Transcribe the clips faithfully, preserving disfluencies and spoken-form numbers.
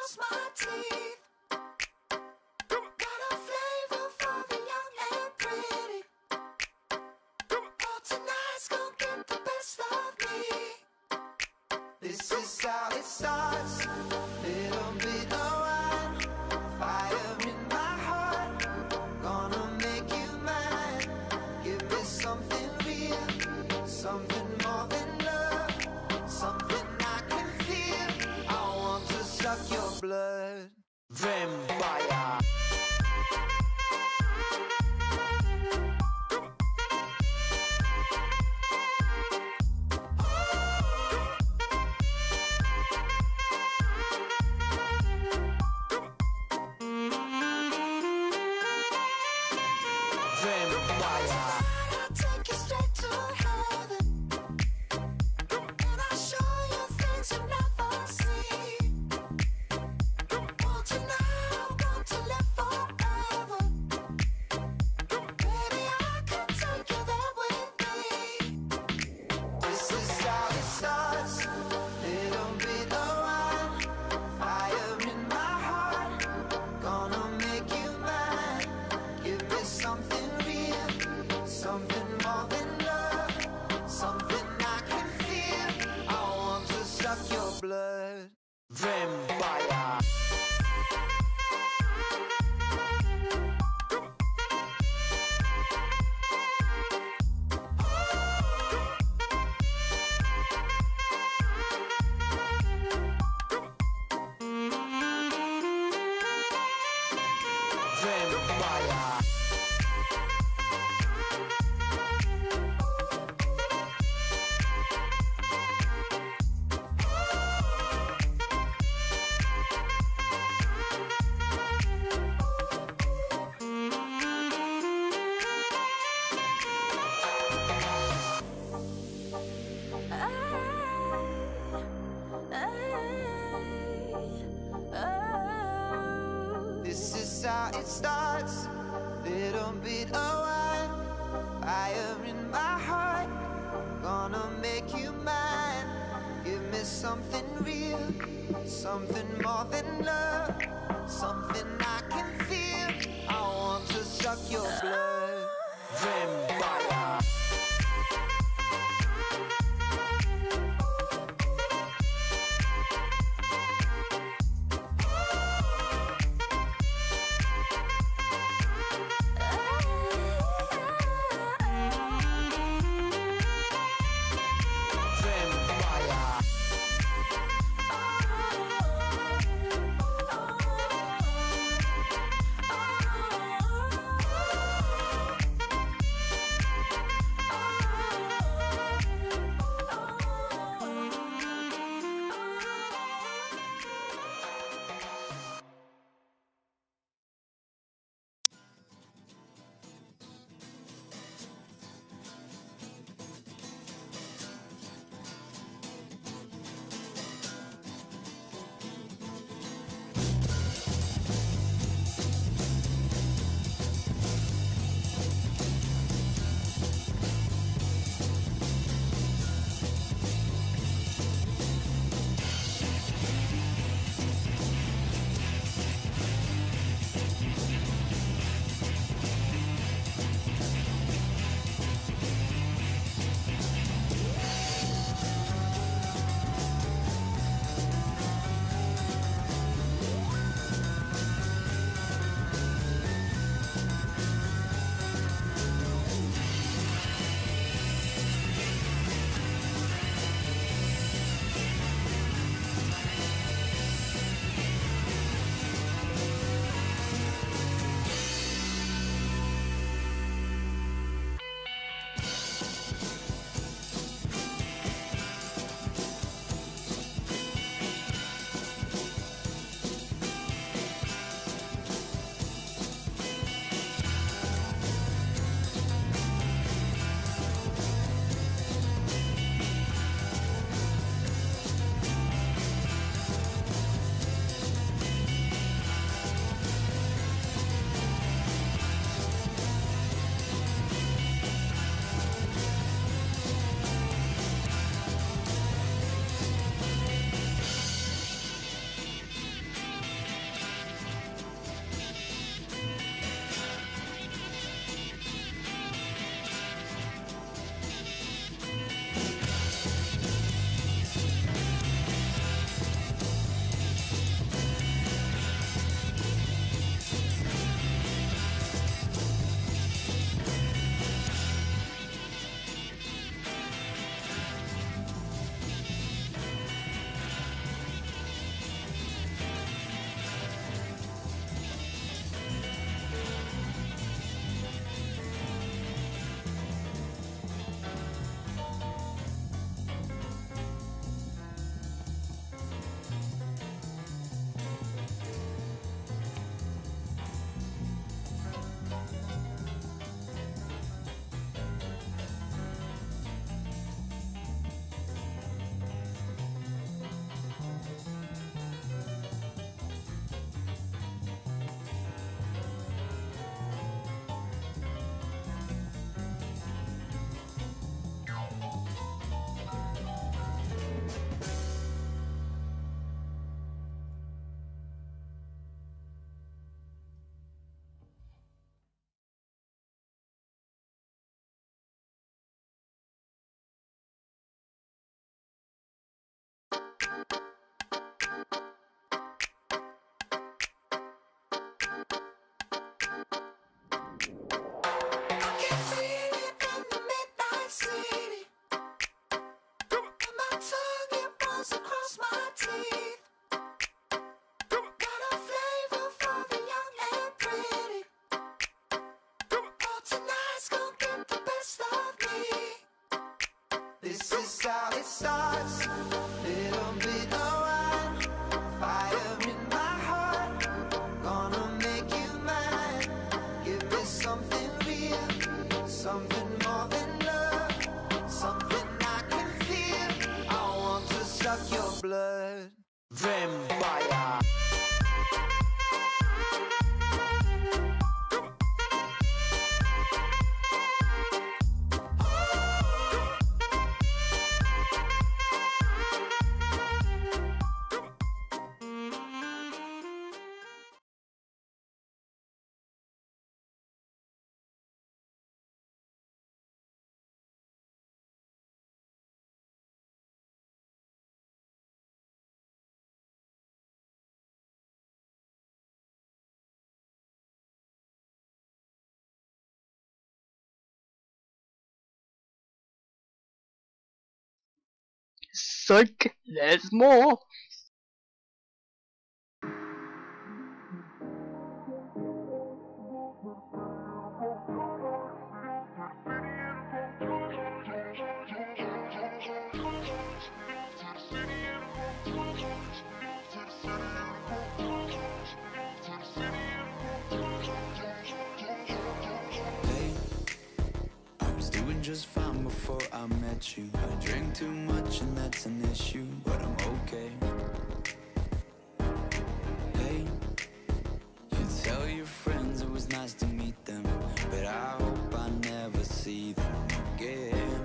lost my teeth. Got a flavor for the young and pretty. Oh, tonight's gonna get the best of me. This is how it starts. Little bit of wine, fire in my heart. Gonna make you mine. Give me something real, something more than love, something I can feel. I want to suck your blood. Vampire. Blood. Vampire. This is how it starts. Little bit of wine, fire in my heart. Gonna make you mine. Give me something real, something more than love, something I can feel. I want to suck your blood. Vampire. fire. Psych, there's more. Just fine before I met you. I drink too much and that's an issue, but I'm okay. Hey, you tell your friends it was nice to meet them, but I hope I never see them again.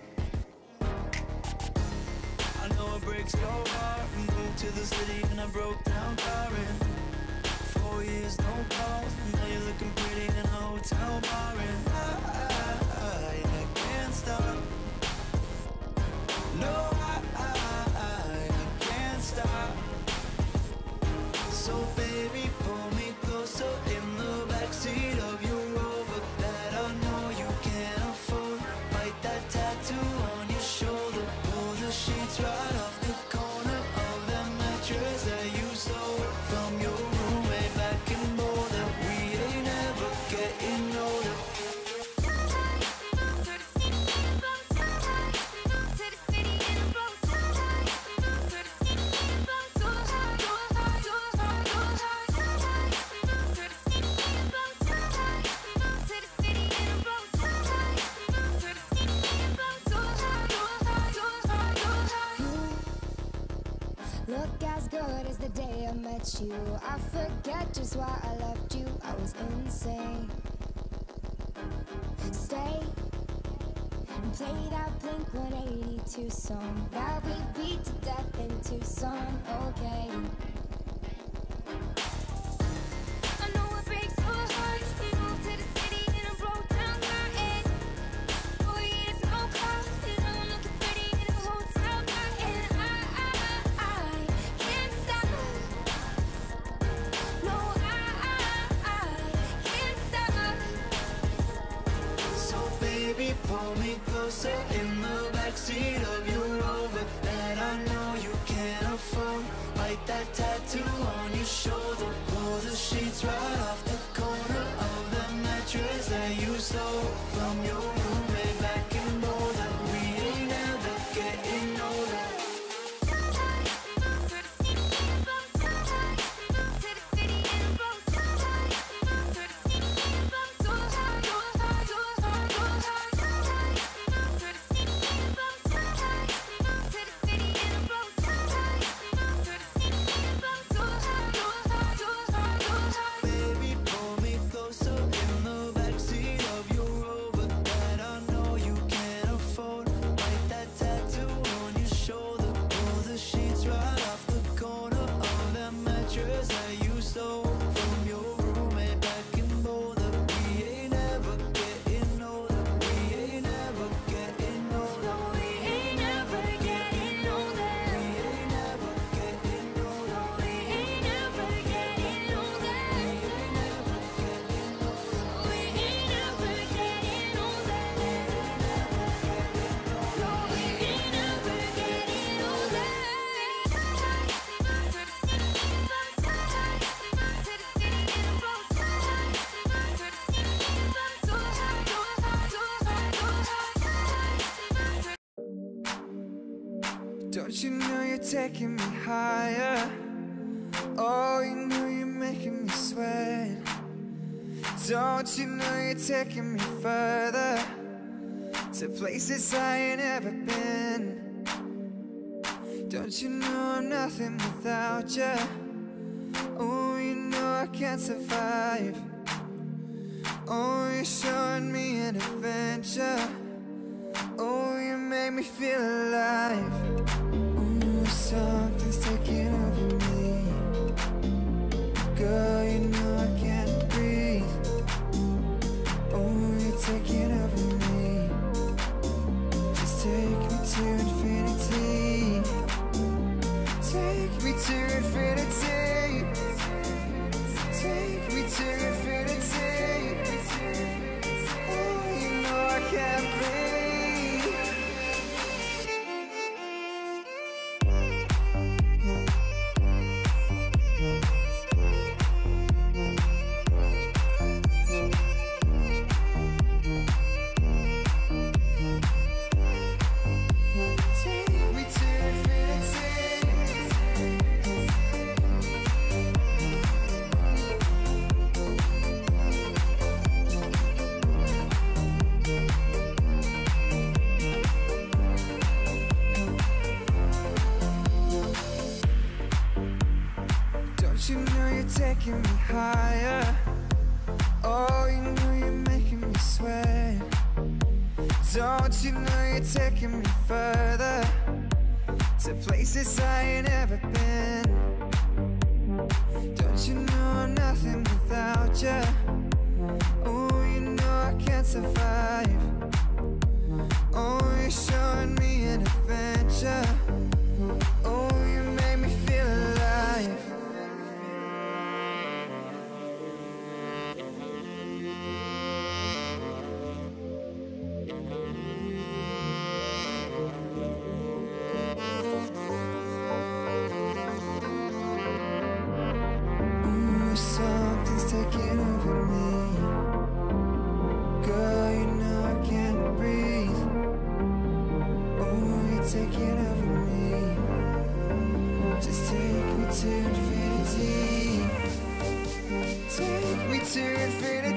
I know it breaks your heart. Moved to the city and I broke down crying. Four years, no calls. Now you're looking pretty in a hotel bar and I, I, I can't stop. No, I, I, I can't stop. So baby, pull me closer in the backseat of your Rover that I know you can't afford. Bite that tattoo on your shoulder. Pull the sheets right off the corner of that mattress that you stole from your roommate back in Boulder. We ain't ever getting older. Look as good as the day I met you. I forget just why I left you. I was insane. Stay and play that Blink one eighty-two song that we beat to death in Tucson. Okay. I know it breaks your heart. We moved to the city and I broke down crying. Four years, no call. And I'm looking pretty in a hotel bar. And I, I, I can't stop. No, I, I, I can't stop. So baby, pull me closer in the backseat of your Rover that I know you can't afford. Bite that tattoo on your shoulder. Pull the sheets right off the corner of the mattress that you stole from your roommate back in Boulder. We ain't ever getting older. Baby, pull me closer in the backseat of your Rover that I know you can't afford. Bite that tattoo on your shoulder. Pull the sheets right off the corner of that mattress that you stole from your roommate back in Boulder. We ain't ever getting older. We ain't ever getting older. We ain't never getting older. We ain't ever getting older. We ain't never getting older. We ain't never getting older. No, we ain't never getting older. Don't you know you're taking me higher? Oh, you know you're making me sweat. Don't you know you're taking me further, to places I ain't ever been? Don't you know I'm nothing without you? Oh, you know I can't survive. Oh, you're showing me an adventure. Oh, you make me feel alive. Oh, something's taking over me. Girl, you know I can't breathe. Oh, you're taking over me. Just take me to infinity. Take me to infinity. Take me to infinity. Oh, you know I can't breathe. Take me to infinity. Don't you know you're taking me higher? Oh, you know you're making me sweat. Don't you know you're taking me further, to places I ain't ever been. Don't you know I'm nothing without you? Oh, you know I can't survive. Oh, you're showing me an adventure. Oh, you make me feel alive. Ooh, something's taking over me. Girl, you know I can't breathe. Oh, you're taking over me. Just take me to infinity. Take me to infinity.